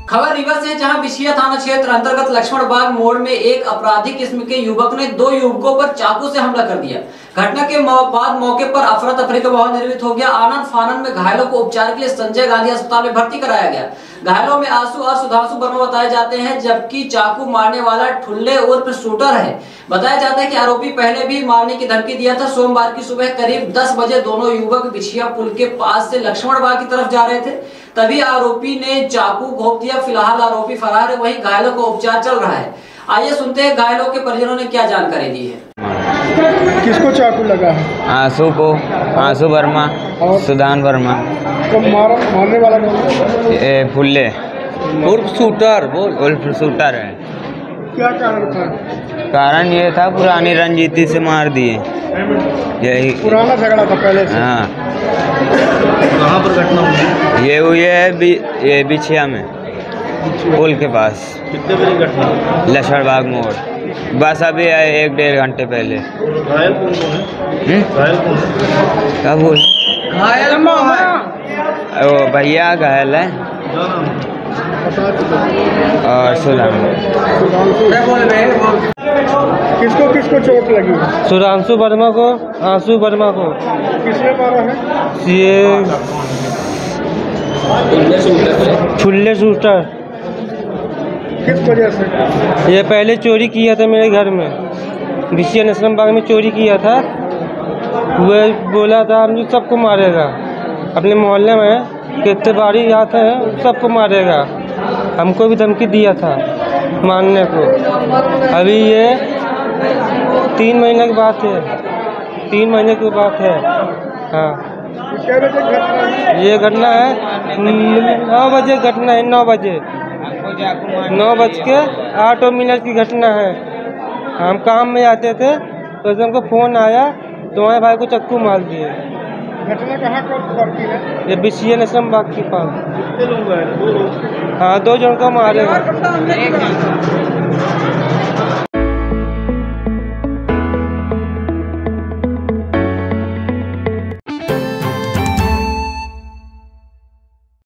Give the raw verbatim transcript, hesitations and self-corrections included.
खबर रीवा से, जहां बिशिया थाना क्षेत्र अंतर्गत लक्ष्मण बाग मोड़ में एक अपराधी किस्म के युवक ने दो युवकों पर चाकू से हमला कर दिया। घटना के बाद मौके पर अफरा तफरी का माहौल निर्मित हो गया। आनंद फानन में घायलों को उपचार के लिए संजय गांधी अस्पताल में भर्ती कराया गया। घायलों में आंसू और सुधांशु वर्मा बताए जाते हैं, जबकि चाकू मारने वाला ठुल्ले उर्फ शूटर है। बताया जाता है कि आरोपी पहले भी मारने की धमकी दिया था। सोमवार की सुबह करीब दस बजे दोनों युवक बिछिया पुल के पास से लक्ष्मण बाग की तरफ जा रहे थे, तभी आरोपी ने चाकू घोंप दिया। फिलहाल आरोपी फरार है, वहीं घायलों को उपचार चल रहा है। आइए सुनते हैं घायलों के परिजनों ने क्या जानकारी दी है। किसको चाकू लगा है? आंसू को, आंसू वर्मा और सुधान वर्मा। तो मार, मारने वाला कौन? फुल्ले उर्फ शूटर, बोल उर्फ शूटर है। क्या कारण था? कारण ये था, पुरानी रंजीती से मार दिए। यही पुराना झगड़ा था पहले से। हाँ। कहाँ पर घटना हुई? ये हुई है बि, ये बिछिया में पुल के पास। कितने बजे घटना? लक्ष्मण बाग मोड़, बस अभी आए एक डेढ़ घंटे पहले। घायल कौन कौन है? घायल कौन है? क्या बोल? घायल वो भैया घायल है और सुधान। किसको किसको चोट लगी? सुधांशु वर्मा को, आंसू वर्मा को। किसने मारा है? ये फुल्ले शूटर। किस वजह से? ये पहले चोरी किया था मेरे घर में, बिशिया नसलम बाग में चोरी किया था। वह बोला था हम सबको मारेगा, अपने मोहल्ले में कितने बारी आते हैं सबको मारेगा। हमको भी धमकी दिया था मारने को। अभी ये तीन महीने की बात है, तीन महीने की बात है। हाँ, ये घटना है नौ बजे, घटना है नौ बजे, नौ बज के आठ मिनट की घटना है। हम काम में आते थे तो हमको फोन आया, तुम्हारे भाई को चक्कू मार दिए। घटना कहाँ पर की है? ये बिशिया नसलम बाग के पास। कितने लोग हैं? दो लोग। हाँ, दो जन को मारे।